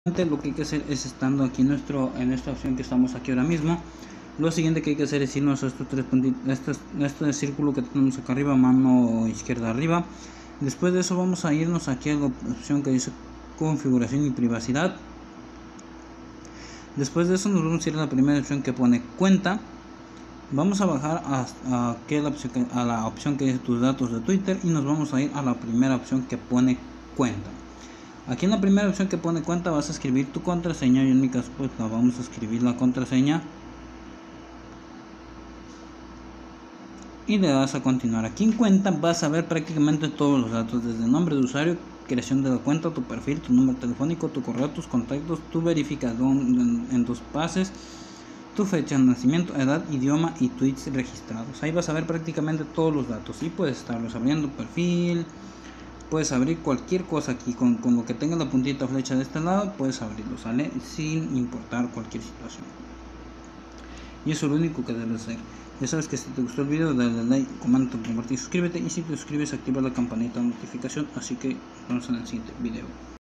Lo que hay que hacer es, estando aquí en esta opción que estamos aquí ahora mismo, lo siguiente que hay que hacer es irnos a estos tres puntitos, este círculo que tenemos acá arriba, mano izquierda arriba. Después de eso vamos a irnos aquí a la opción que dice configuración y privacidad. Después de eso nos vamos a ir a la primera opción que pone cuenta. Vamos a bajar a la opción que dice tus datos de Twitter y nos vamos a ir a la primera opción que pone cuenta. Aquí en la primera opción que pone cuenta vas a escribir tu contraseña. Yo en mi caso pues la vamos a escribir la contraseña y le das a continuar. Aquí en cuenta vas a ver prácticamente todos los datos, desde nombre de usuario, creación de la cuenta, tu perfil, tu número telefónico, tu correo, tus contactos, tu verificación en tus pases, tu fecha de nacimiento, edad, idioma y tweets registrados. Ahí vas a ver prácticamente todos los datos y puedes estarlos abriendo, perfil, puedes abrir cualquier cosa aquí con lo que tenga la puntita flecha de este lado, puedes abrirlo, sale sin importar cualquier situación. Y eso es lo único que debes hacer. Ya sabes que si te gustó el video, dale like, comenta, compartir, suscríbete, y si te suscribes activa la campanita de notificación. Así que nos vemos en el siguiente video.